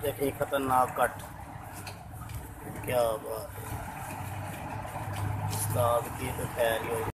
देखिए खतरनाक कट। क्या बात है, उस्ताद की तो खैर ही हो।